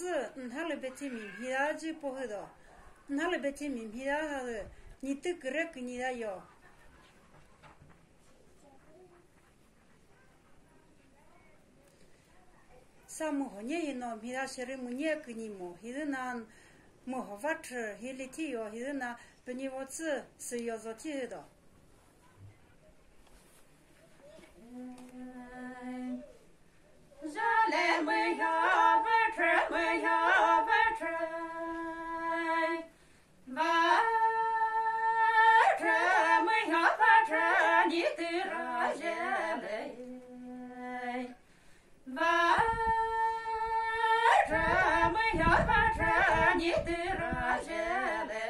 子他了别提名皮拉就不会的，他了别提名皮拉他的，你都个人给你的有。sa mu ho nye no mi da shere mu nye ke ni mo hi na mu ho va che hi li ti yo hi na pe ni wo zi se yo zo ti de ja le me ya va che me ya va che va che me ya va che ni ti ra je le va Nitü Razhelü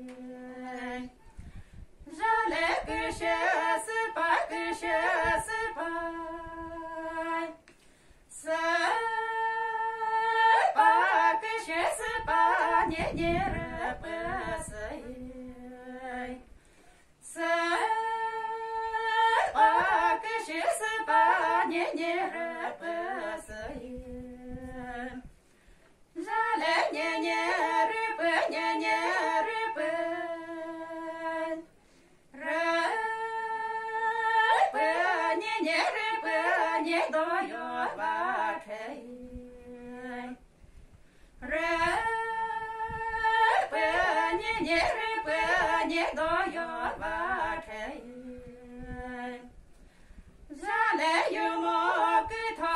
Jale kışası pa kışası pa Sepa kışası pa ne rıpısı Sepa kışası pa ne rıpısı Jale nye rıpı nye rıpı Rıpı nye rıpı nye doyo vakhay Rıpı nye rıpı nye doyo vakhay Jale yumo kıta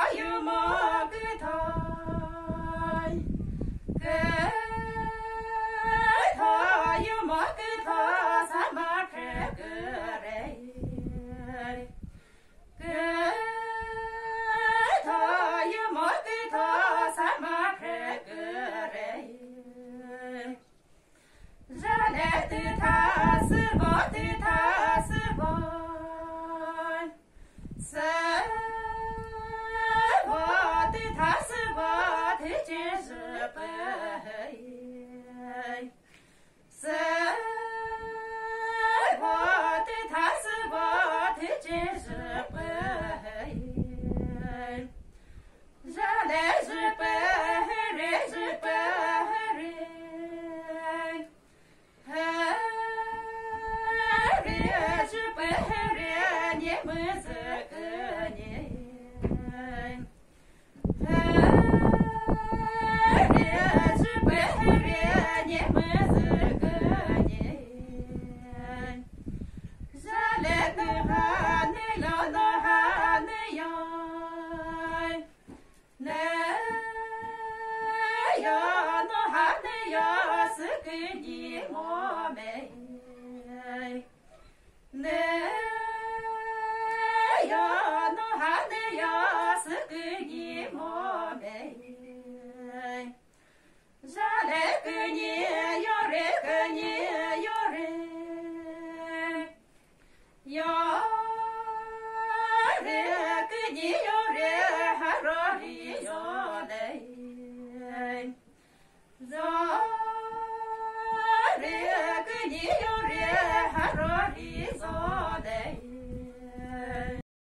The